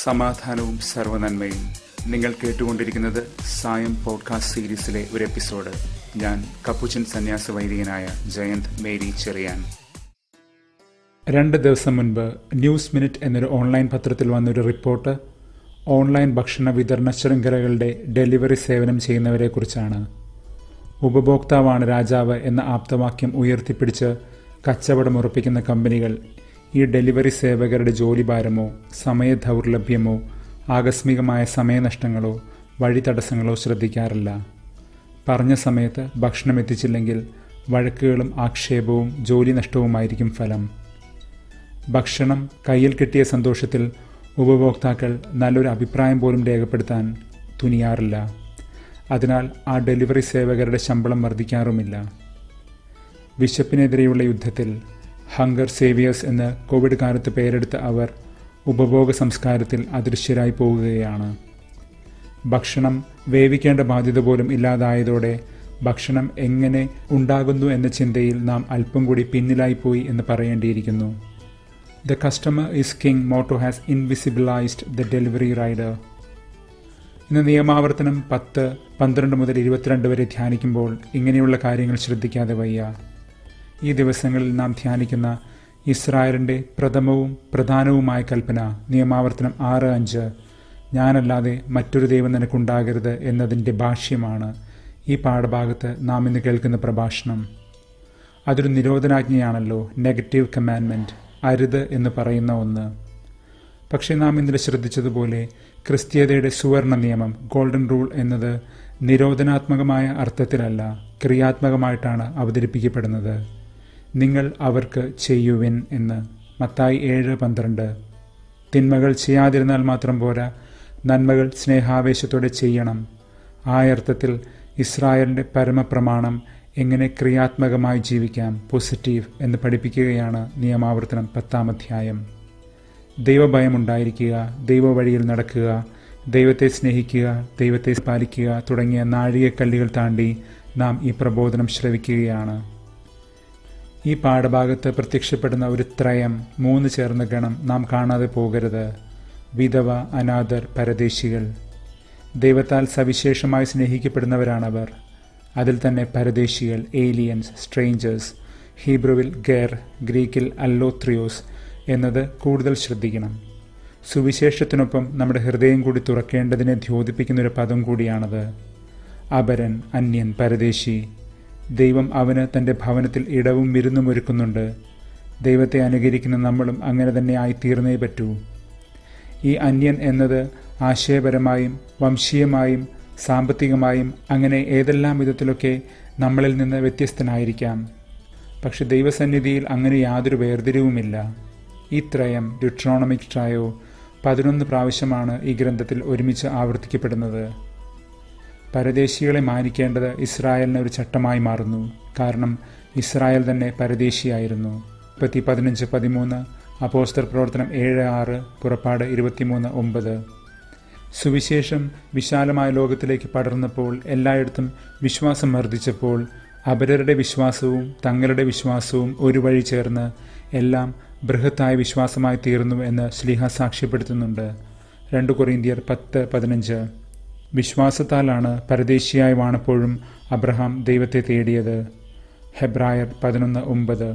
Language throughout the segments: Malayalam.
സമാധാനവും സർവ്വനന്മയും. നിങ്ങൾ കേട്ടുകൊണ്ടിരിക്കുന്നത് സായം പോഡ്കാസ്റ്റ് സീരീസിലെ ഒരു എപ്പിസോഡ്. ഞാൻ കപ്പുച്ചൻ സന്യാസ വൈദികനായ ജയന്ത് മേരി ചെറിയാൻ. 2 ദിവസം മുൻപ് ന്യൂസ് മിനിറ്റ് എന്നൊരു ഓൺലൈൻ പത്രത്തിൽ വന്നൊരു റിപ്പോർട്ട് ഓൺലൈൻ ഭക്ഷണ വിതരണ ശൃംഖലകളുടെ ഡെലിവറി സേവനം ചെയ്യുന്നവരെക്കുറിച്ചാണ്. ഉപഭോക്താവാണ് രാജാവ് എന്ന ആപ്തവാക്യം ഉയർത്തിപ്പിടിച്ച് കച്ചവടമുറപ്പിക്കുന്ന കമ്പനികൾ ഈ ഡെലിവറി സേവകരുടെ ജോലിഭാരമോ സമയദൗർലഭ്യമോ ആകസ്മികമായ സമയനഷ്ടങ്ങളോ വഴിതടസ്സങ്ങളോ ശ്രദ്ധിക്കാറില്ല. പറഞ്ഞ സമയത്ത് ഭക്ഷണം എത്തിച്ചില്ലെങ്കിൽ വഴക്കുകളും ആക്ഷേപവും ജോലി നഷ്ടവുമായിരിക്കും ഫലം. ഭക്ഷണം കയ്യിൽ കിട്ടിയ സന്തോഷത്തിൽ ഉപഭോക്താക്കൾ നല്ലൊരു അഭിപ്രായം പോലും രേഖപ്പെടുത്താൻ തുനിയാറില്ല. അതിനാൽ ആ ഡെലിവറി സേവകരുടെ ശമ്പളം വർദ്ധിക്കാറുമില്ല. വിശപ്പിനെതിരെയുള്ള യുദ്ധത്തിൽ ഹങ്കർ സേവിയേഴ്സ് എന്ന് കോവിഡ് കാലത്ത് പേരെടുത്ത അവർ ഉപഭോഗ സംസ്കാരത്തിൽ അദൃശ്യരായി പോകുകയാണ്. ഭക്ഷണം വേവിക്കേണ്ട ബാധ്യത പോലും ഇല്ലാതായതോടെ ഭക്ഷണം എങ്ങനെ ഉണ്ടാകുന്നു എന്ന ചിന്തയിൽ നാം അല്പം കൂടി പിന്നിലായിപ്പോയി എന്ന് പറയേണ്ടിയിരിക്കുന്നു. The customer is king motto has invisibilized the delivery rider. ഇന്ന് നിയമാവർത്തനം 10, 12 മുതൽ 22 വരെ ധ്യാനിക്കുമ്പോൾ ഇങ്ങനെയുള്ള കാര്യങ്ങൾ ശ്രദ്ധിക്കാതെ വയ്യ. ഈ ദിവസങ്ങളിൽ നാം ധ്യാനിക്കുന്ന ഇസ്രായേലിൻ്റെ പ്രഥമവും പ്രധാനവുമായ കൽപ്പന നിയമാവർത്തനം 6:5 ഞാനല്ലാതെ മറ്റൊരു ദൈവം നിനക്കുണ്ടാകരുത് എന്നതിൻ്റെ ഭാഷ്യമാണ് ഈ പാഠഭാഗത്ത് നാം ഇന്ന് കേൾക്കുന്ന പ്രഭാഷണം. അതൊരു നിരോധനാജ്ഞയാണല്ലോ, നെഗറ്റീവ് കമാൻഡ്മെൻറ്റ്, അരുത് എന്ന് പറയുന്ന ഒന്ന്. പക്ഷേ നാം ഇന്നലെ ശ്രദ്ധിച്ചതുപോലെ ക്രിസ്തീയതയുടെ സുവർണ നിയമം, ഗോൾഡൻ റൂൾ എന്നത് നിരോധനാത്മകമായ അർത്ഥത്തിലല്ല, ക്രിയാത്മകമായിട്ടാണ് അവതരിപ്പിക്കപ്പെടുന്നത്. നിങ്ങൾ അവർക്ക് ചെയ്യുവിൻ എന്ന് മത്തായി 7:12. തിന്മകൾ ചെയ്യാതിരുന്നാൽ മാത്രം പോരാ, നന്മകൾ സ്നേഹാവേശത്തോടെ ചെയ്യണം. ആ അർത്ഥത്തിൽ ഇസ്രായേലിൻ്റെ പരമപ്രമാണം എങ്ങനെ ക്രിയാത്മകമായി ജീവിക്കാം, പോസിറ്റീവ് എന്ന് പഠിപ്പിക്കുകയാണ് നിയമാവർത്തനം 10-ാം അധ്യായം. ദൈവഭയമുണ്ടായിരിക്കുക, ദൈവവഴിയിൽ നടക്കുക, ദൈവത്തെ സ്നേഹിക്കുക, ദൈവത്തെ പാലിക്കുക തുടങ്ങിയ നാഴികക്കല്ലുകൾ താണ്ടി നാം ഈ പ്രബോധനം ശ്രവിക്കുകയാണ്. ഈ പാഠഭാഗത്ത് പ്രത്യക്ഷപ്പെടുന്ന ഒരു ത്രയം, 3 ചേർന്ന ഗണം നാം കാണാതെ പോകരുത്. വിധവ, അനാഥർ, പരദേശികൾ. ദൈവത്താൽ സവിശേഷമായി സ്നേഹിക്കപ്പെടുന്നവരാണവർ. അതിൽ തന്നെ പരദേശികൾ, ഏലിയൻസ്, സ്ട്രേഞ്ചേഴ്സ്. ഹീബ്രുവിൽ ഗേർ, ഗ്രീക്കിൽ അല്ലോത്രിയോസ് എന്നത് കൂടുതൽ ശ്രദ്ധിക്കണം. സുവിശേഷത്തിനൊപ്പം നമ്മുടെ ഹൃദയം കൂടി തുറക്കേണ്ടതിനെ ദ്യോതിപ്പിക്കുന്നൊരു പദം കൂടിയാണത്. അപരൻ, അന്യൻ, പരദേശി. ദൈവം അവന് തൻ്റെ ഭവനത്തിൽ ഇടവും വിരുന്നും ഒരുക്കുന്നുണ്ട്. ദൈവത്തെ അനുകരിക്കുന്ന നമ്മളും അങ്ങനെ തന്നെ ആയിത്തീർന്നേ പറ്റൂ. ഈ അന്യൻ എന്നത് ആശയപരമായും വംശീയമായും സാമ്പത്തികമായും അങ്ങനെ ഏതെല്ലാം വിധത്തിലൊക്കെ നമ്മളിൽ നിന്ന് വ്യത്യസ്തനായിരിക്കാം. പക്ഷെ ദൈവസന്നിധിയിൽ അങ്ങനെ യാതൊരു വേർതിരിവുമില്ല. ഈ ത്രയം, ഡ്യൂട്രോണമിക് ട്രയോ, 11 പ്രാവശ്യമാണ് ഈ ഗ്രന്ഥത്തിൽ ഒരുമിച്ച് ആവർത്തിക്കപ്പെടുന്നത്. പരദേശികളെ മാനിക്കേണ്ടത് ഇസ്രായേലിന് ഒരു ചട്ടമായി മാറുന്നു. കാരണം ഇസ്രായേൽ തന്നെ പരദേശിയായിരുന്നു. 15-13, അപ്പോസ്തല പ്രവർത്തനം 7:6, പുറപ്പാട് 23:9. സുവിശേഷം വിശാലമായ ലോകത്തിലേക്ക് പടർന്നപ്പോൾ, എല്ലായിടത്തും വിശ്വാസം വർദ്ധിച്ചപ്പോൾ, അപരരുടെ വിശ്വാസവും തങ്ങളുടെ വിശ്വാസവും ഒരു വഴി ചേർന്ന് എല്ലാം ബൃഹത്തായ വിശ്വാസമായി തീർന്നു എന്ന് ശ്ലീഹ സാക്ഷ്യപ്പെടുത്തുന്നുണ്ട്. 2 കൊറിന്ത്യർ 10:15. വിശ്വാസത്താലാണ് പരദേശിയായി വാണപ്പോഴും അബ്രഹാം ദൈവത്തെ തേടിയത്. ഹെബ്രായർ 11:9.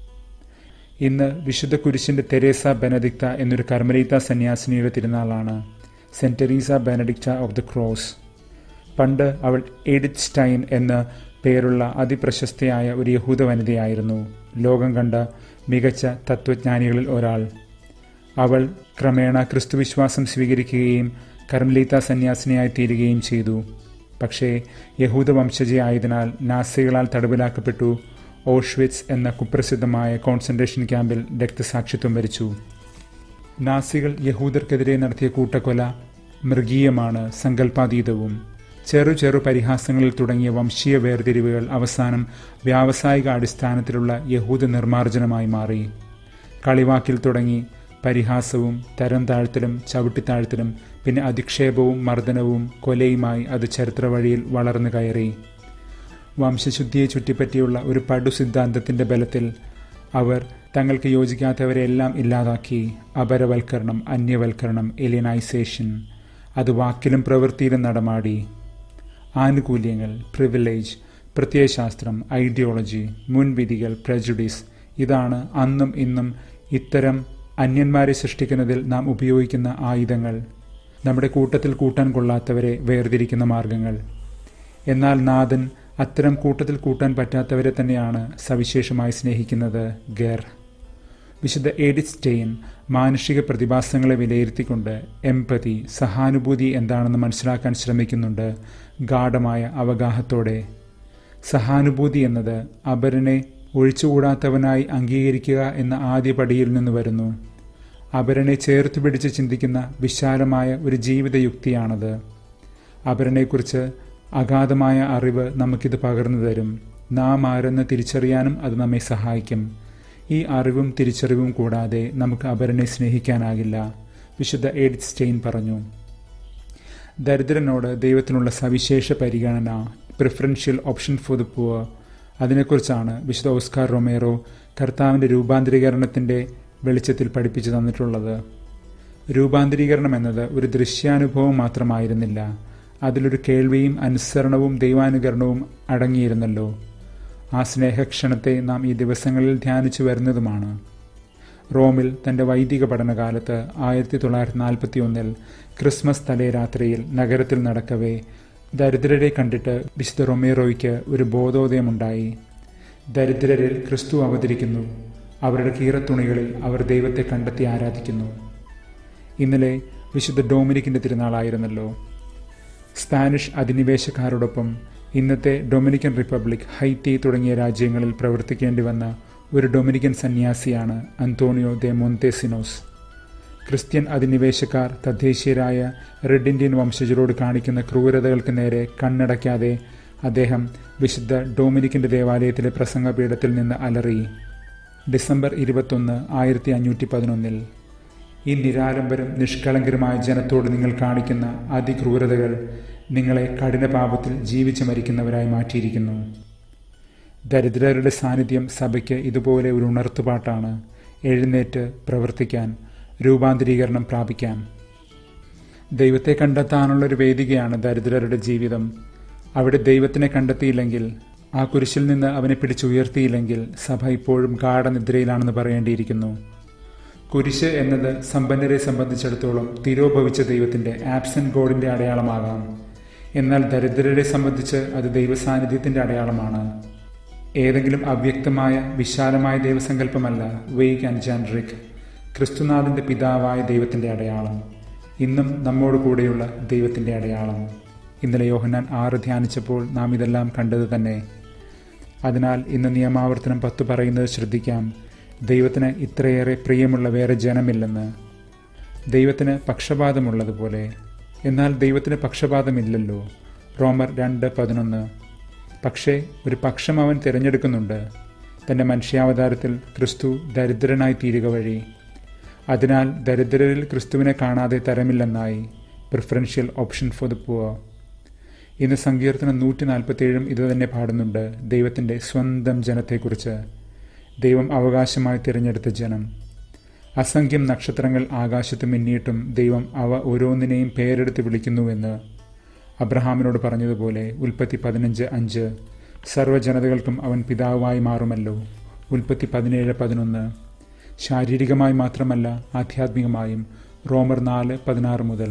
ഇന്ന് വിശുദ്ധ കുരിശിൻ്റെ തെരേസ ബെനഡിക്ത എന്നൊരു കർമ്മലീത്ത സന്യാസിനിയുടെ തിരുനാളാണ്. Saint Teresa Benedicta of the cross. പണ്ട് അവൾ എഡിത്ത് സ്റ്റൈൻ എന്ന പേരുള്ള അതിപ്രശസ്തയായ ഒരു യഹൂദ വനിതയായിരുന്നു. ലോകം കണ്ട മികച്ച തത്വജ്ഞാനികളിൽ ഒരാൾ. അവൾ ക്രമേണ ക്രിസ്തുവിശ്വാസം സ്വീകരിക്കുകയും കർമ്മലീത്ത സന്യാസിനിയായി തീരുകയും ചെയ്തു. പക്ഷേ യഹൂദ വംശജയായതിനാൽ നാസികളാൽ തടവിലാക്കപ്പെട്ടു ഓഷ്വിറ്റ്സ് എന്ന കുപ്രസിദ്ധമായ കോൺസെൻട്രേഷൻ ക്യാമ്പിൽ രക്തസാക്ഷിത്വം വരിച്ചു. നാസികൾ യഹൂദർക്കെതിരെ നടത്തിയ കൂട്ടക്കൊല മൃഗീയമാണ്, സങ്കല്പാതീതവും. ചെറു പരിഹാസങ്ങളിൽ തുടങ്ങിയ വംശീയ വേർതിരിവുകൾ അവസാനം വ്യാവസായിക അടിസ്ഥാനത്തിലുള്ള യഹൂദ നിർമ്മാർജ്ജനമായി മാറി. കളിവാക്കിൽ തുടങ്ങി പരിഹാസവും തരം താഴ്ത്തലും ചവിട്ടിത്താഴ്ത്തലും പിന്നെ അധിക്ഷേപവും മർദ്ദനവും കൊലയുമായി അത് ചരിത്രവഴിയിൽ വളർന്നു കയറി. വംശശുദ്ധിയെ ചുറ്റിപ്പറ്റിയുള്ള ഒരു പടു സിദ്ധാന്തത്തിൻ്റെ ബലത്തിൽ അവർ തങ്ങൾക്ക് യോജിക്കാത്തവരെല്ലാം ഇല്ലാതാക്കി. അപരവൽക്കരണം, അന്യവൽക്കരണം, എലിയനൈസേഷൻ അത് വാക്കിലും പ്രവൃത്തിയിലും നടമാടി. ആനുകൂല്യങ്ങൾ, പ്രിവിലേജ്, പ്രത്യയശാസ്ത്രം, ഐഡിയോളജി, മുൻവിധികൾ, പ്രജുഡീസ് ഇതാണ് അന്നും ഇന്നും ഇത്തരം അന്യന്മാരെ സൃഷ്ടിക്കുന്നതിൽ നാം ഉപയോഗിക്കുന്ന ആയുധങ്ങൾ, നമ്മുടെ കൂട്ടത്തിൽ കൂട്ടാൻ കൊള്ളാത്തവരെ വേർതിരിക്കുന്ന മാർഗങ്ങൾ. എന്നാൽ നാഥൻ അത്തരം കൂട്ടത്തിൽ കൂട്ടാൻ പറ്റാത്തവരെ തന്നെയാണ് സവിശേഷമായി സ്നേഹിക്കുന്നത്. ഗർ. വിശുദ്ധ എഡിത്ത് സ്റ്റെയിൻ മാനുഷിക പ്രതിഭാസങ്ങളെ വിലയിരുത്തിക്കൊണ്ട് എംപതി, സഹാനുഭൂതി എന്താണെന്ന് മനസ്സിലാക്കാൻ ശ്രമിക്കുന്നുണ്ട് ഗാഢമായ അവഗാഹത്തോടെ. സഹാനുഭൂതി എന്നത് അപരനെ ഒഴിച്ചുകൂടാത്തവനായി അംഗീകരിക്കുക എന്ന ആദ്യ പടിയിൽ നിന്ന് വരുന്നു. അപരനെ ചേർത്ത് പിടിച്ച് ചിന്തിക്കുന്ന വിശാലമായ ഒരു ജീവിതയുക്തിയാണത്. അപരനെക്കുറിച്ച് അഗാധമായ അറിവ് നമുക്കിത് പകർന്നു തരും. നാം ആരെന്ന് തിരിച്ചറിയാനും അത് നമ്മെ സഹായിക്കും. ഈ അറിവും തിരിച്ചറിവും കൂടാതെ നമുക്ക് അപരനെ സ്നേഹിക്കാനാകില്ല. വിശുദ്ധ എഡിത്ത് സ്റ്റെയിൻ പറഞ്ഞു. ദരിദ്രനോട് ദൈവത്തിനുള്ള സവിശേഷ പരിഗണന, preferential option for the poor, അതിനെക്കുറിച്ചാണ് വിശുദ്ധ ഓസ്കാർ റൊമേറോ കർത്താവിൻ്റെ രൂപാന്തരീകരണത്തിൻ്റെ വെളിച്ചത്തിൽ പഠിപ്പിച്ചു തന്നിട്ടുള്ളത്. രൂപാന്തരീകരണം എന്നത് ഒരു ദൃശ്യാനുഭവം മാത്രമായിരുന്നില്ല, അതിലൊരു കേൾവിയും അനുസരണവും ദൈവാനുകരണവും അടങ്ങിയിരുന്നല്ലോ. ആ സ്നേഹക്ഷണത്തെ നാം ഈ ദിവസങ്ങളിൽ ധ്യാനിച്ചു വരുന്നതുമാണ്. റോമിൽ തൻ്റെ വൈദിക പഠനകാലത്ത് 1941 ക്രിസ്മസ് തലേ രാത്രിയിൽ നഗരത്തിൽ നടക്കവേ ദരിദ്രരെ കണ്ടിട്ട് വിശുദ്ധ റൊമേറോയ്ക്ക് ഒരു ബോധോദയമുണ്ടായി. ദരിദ്രരിൽ ക്രിസ്തു അവതരിക്കുന്നു. അവരുടെ കീറത്തുണികളിൽ അവർ ദൈവത്തെ കണ്ടെത്തി ആരാധിക്കുന്നു. ഇന്നലെ വിശുദ്ധ ഡൊമിനിക്കിൻ്റെ തിരുനാളായിരുന്നല്ലോ. സ്പാനിഷ് അധിനിവേശക്കാരോടൊപ്പം ഇന്നത്തെ ഡൊമിനിക്കൻ റിപ്പബ്ലിക്, ഹൈത്തി തുടങ്ങിയ രാജ്യങ്ങളിൽ പ്രവർത്തിക്കേണ്ടി വന്ന ഒരു ഡൊമിനിക്കൻ സന്യാസിയാണ് അന്തോണിയോ ദെ മോന്തെസിനോസ്. ക്രിസ്ത്യൻ അധിനിവേശക്കാർ തദ്ദേശീയരായ റെഡ് ഇന്ത്യൻ വംശജരോട് കാണിക്കുന്ന ക്രൂരതകൾക്ക് നേരെ കണ്ണടയ്ക്കാതെ അദ്ദേഹം വിശുദ്ധ ഡൊമിനിക്കിൻ്റെ ദേവാലയത്തിലെ പ്രസംഗപീഠത്തിൽ നിന്ന് അലറി. ഡിസംബർ 21, 1511 ഈ നിരാലംബരും നിഷ്കളങ്കരുമായ ജനത്തോട് നിങ്ങൾ കാണിക്കുന്ന അതിക്രൂരതകൾ നിങ്ങളെ കഠിനപാപത്തിൽ ജീവിച്ചു മരിക്കുന്നവരായി മാറ്റിയിരിക്കുന്നു. ദരിദ്രരുടെ സാന്നിധ്യം സഭയ്ക്ക് ഇതുപോലെ ഒരു ഉണർത്തുപാട്ടാണ്. എഴുന്നേറ്റ് പ്രവർത്തിക്കാൻ, രൂപാന്തരീകരണം പ്രാപിക്കാൻ. ദൈവത്തെ കണ്ടെത്താനുള്ളൊരു വേദികയാണ് ദരിദ്രരുടെ ജീവിതം. അവിടെ ദൈവത്തിനെ കണ്ടെത്തിയില്ലെങ്കിൽ, ആ കുരിശിൽ നിന്ന് അവനെ പിടിച്ചുയർത്തിയില്ലെങ്കിൽ സഭ ഇപ്പോഴും ഗാഠനിദ്രയിലാണെന്ന് പറയേണ്ടിയിരിക്കുന്നു. കുരിശ് എന്നത് സമ്പന്നരെ സംബന്ധിച്ചിടത്തോളം തിരോഭവിച്ച ദൈവത്തിൻ്റെ, ആബ്സെന്റ് ഗോഡിൻ്റെ അടയാളമാകാം. എന്നാൽ ദരിദ്രരെ സംബന്ധിച്ച് അത് ദൈവസാന്നിധ്യത്തിൻ്റെ അടയാളമാണ്. ഏതെങ്കിലും അവ്യക്തമായ വിശാലമായ ദൈവസങ്കല്പമല്ല വെയ്ഗ് ആൻഡ് ജാൻഡ്രിക്, ക്രിസ്തുനാഥൻ്റെ പിതാവായ ദൈവത്തിൻ്റെ അടയാളം, ഇന്നും നമ്മോട് കൂടെയുള്ള ദൈവത്തിൻ്റെ അടയാളം. ഇന്നലെ യോഹന്നാൻ 6 ധ്യാനിച്ചപ്പോൾ നാം ഇതെല്ലാം കണ്ടത് തന്നെ. അതിനാൽ ഇന്ന് നിയമാവർത്തനം 10 പറയുന്നത് ശ്രദ്ധിക്കാം. ദൈവത്തിന് ഇത്രയേറെ പ്രിയമുള്ള വേറെ ജനമില്ലെന്ന്. ദൈവത്തിന് പക്ഷപാതമുള്ളതുപോലെ. എന്നാൽ ദൈവത്തിന് പക്ഷപാതമില്ലല്ലോ. റോമർ 2:11. പക്ഷേ ഒരു പക്ഷം അവൻ തിരഞ്ഞെടുക്കുന്നുണ്ട്, തൻ്റെ മനുഷ്യാവതാരത്തിൽ ക്രിസ്തു ദരിദ്രനായി തീരുക വഴി. അതിനാൽ ദരിദ്രരിൽ ക്രിസ്തുവിനെ കാണാതെ തരമില്ലെന്നായി. Preferential option for the poor. ഇന്ന് സങ്കീർത്തനം 147 ഇത് തന്നെ പാടുന്നുണ്ട്, ദൈവത്തിൻ്റെ സ്വന്തം ജനത്തെക്കുറിച്ച്. ദൈവം അവകാശമായി തിരഞ്ഞെടുത്ത ജനം. അസംഖ്യം നക്ഷത്രങ്ങൾ ആകാശത്ത് മിന്നിയിട്ടും ദൈവം അവ ഓരോന്നിനെയും പേരെടുത്ത് വിളിക്കുന്നുവെന്ന് അബ്രഹാമിനോട് പറഞ്ഞതുപോലെ ഉൽപ്പത്തി 15:5 സർവ്വജനതകൾക്കും അവൻ പിതാവായി മാറുമല്ലോ. ഉൽപ്പത്തി 17:11 ശാരീരികമായി മാത്രമല്ല ആധ്യാത്മികമായും. റോമർ 4:16 മുതൽ.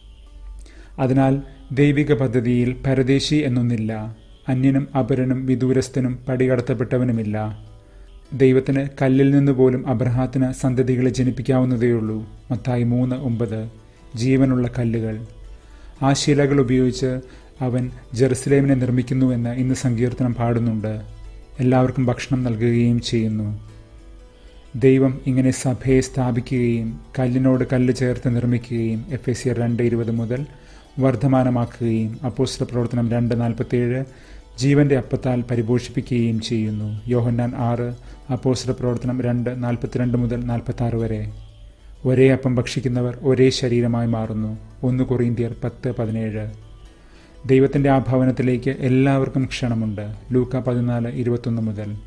അതിനാൽ ദൈവിക പദ്ധതിയിൽ പരദേശി എന്നൊന്നില്ല. അന്യനും അപരനും വിദൂരസ്ഥനും പടികടത്തപ്പെട്ടവനുമില്ല. ദൈവത്തിന് കല്ലിൽ നിന്ന് പോലും അബ്രഹാത്തിന് സന്തതികളെ ജനിപ്പിക്കാവുന്നതേയുള്ളൂ. മത്തായി 3:9 ജീവനുള്ള കല്ലുകൾ. ആ ശിലകൾ ഉപയോഗിച്ച് അവൻ ജെറുസലേമിനെ നിർമ്മിക്കുന്നുവെന്ന് ഇന്ന് സങ്കീർത്തനം പാടുന്നുണ്ട്. എല്ലാവർക്കും ഭക്ഷണം നൽകുകയും ചെയ്യുന്നു. ദൈവം ഇങ്ങനെ സഭയെ സ്ഥാപിക്കുകയും കല്ലിനോട് കല്ല് ചേർത്ത് നിർമ്മിക്കുകയും എഫെസ്യർ 2:20 മുതൽ വർദ്ധമാനമാക്കുകയും അപ്പോസ്തലപ്രവർത്തനം 2:47 ജീവന്റെ അപ്പത്താൽ പരിപോഷിപ്പിക്കുകയും ചെയ്യുന്നു. യോഹന്നാൻ 6 അപ്പോസ്തലപ്രവർത്തനം 2:42 മുതൽ 46 വരെ. ഒരേ അപ്പം ഭക്ഷിക്കുന്നവർ ഒരേ ശരീരമായി മാറുന്നു. 1 കൊറിന്ത്യർ 10:17. ദൈവത്തിൻ്റെ ആ ഭവനത്തിലേക്ക് എല്ലാവർക്കും ക്ഷണമുണ്ട്. ലൂക്ക 14:21 മുതൽ.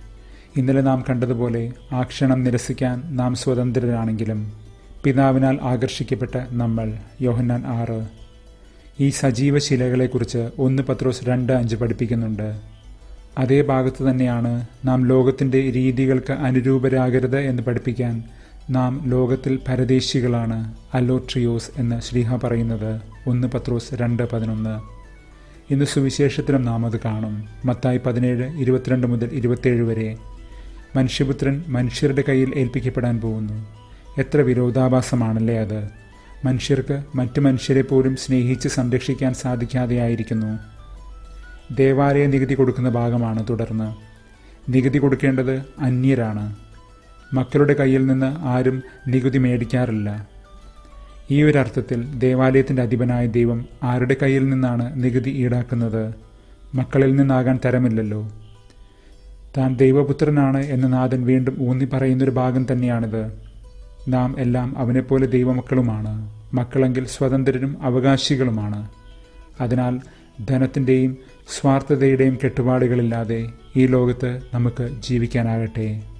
ഇന്നലെ നാം കണ്ടതുപോലെ ആ ക്ഷണം നിരസിക്കാൻ നാം സ്വതന്ത്രരാണെങ്കിലും പിതാവിനാൽ ആകർഷിക്കപ്പെട്ട നമ്മൾ യോഹന്നാൻ 6 ഈ സജീവ ശിലകളെക്കുറിച്ച് 1 പത്രോസ് 2:5 പഠിപ്പിക്കുന്നുണ്ട്. അതേ ഭാഗത്ത് തന്നെയാണ് നാം ലോകത്തിൻ്റെ രീതികൾക്ക് അനുരൂപരാകരുത് എന്ന് പഠിപ്പിക്കാൻ നാം ലോകത്തിൽ പരദേശികളാണ്, അലോട്രിയോസ് എന്ന് ശ്ലീഹ പറയുന്നത് 1 പത്രോസ് 2:11. ഇന്ന് സുവിശേഷത്തിലും നാം അത് കാണും. മത്തായി 17:22 മുതൽ 27 വരെ. മനുഷ്യപുത്രൻ മനുഷ്യരുടെ കയ്യിൽ ഏൽപ്പിക്കപ്പെടാൻ പോകുന്നു. എത്ര വിരോധാഭാസമാണല്ലേ അത്! മനുഷ്യർക്ക് മറ്റു മനുഷ്യരെ പോലും സ്നേഹിച്ച് സംരക്ഷിക്കാൻ സാധിക്കാതെയായിരിക്കുന്നു. ദേവാലയ നികുതി കൊടുക്കുന്ന ഭാഗമാണ് തുടർന്ന്. നികുതി കൊടുക്കേണ്ടത് അന്യരാണ്. മക്കളുടെ കയ്യിൽ നിന്ന് ആരും നികുതി മേടിക്കാറില്ല. ഈ ഒരർത്ഥത്തിൽ ദേവാലയത്തിൻ്റെ അധിപനായ ദൈവം ആരുടെ കയ്യിൽ നിന്നാണ് നികുതി ഈടാക്കുന്നത്? മക്കളിൽ നിന്നാകാൻ തരമില്ലല്ലോ. താൻ ദൈവപുത്രനാണ് എന്ന് നാഥൻ വീണ്ടും ഊന്നി പറയുന്നൊരു ഭാഗം തന്നെയാണിത്. നാം എല്ലാം അവനെപ്പോലെ ദൈവമക്കളുമാണ്. മക്കളെങ്കിൽ സ്വതന്ത്രരും അവകാശികളുമാണ്. അതിനാൽ ധനത്തിൻ്റെയും സ്വാർത്ഥതയുടെയും കെട്ടുപാടുകളില്ലാതെ ഈ ലോകത്ത് നമുക്ക് ജീവിക്കാനാകട്ടെ.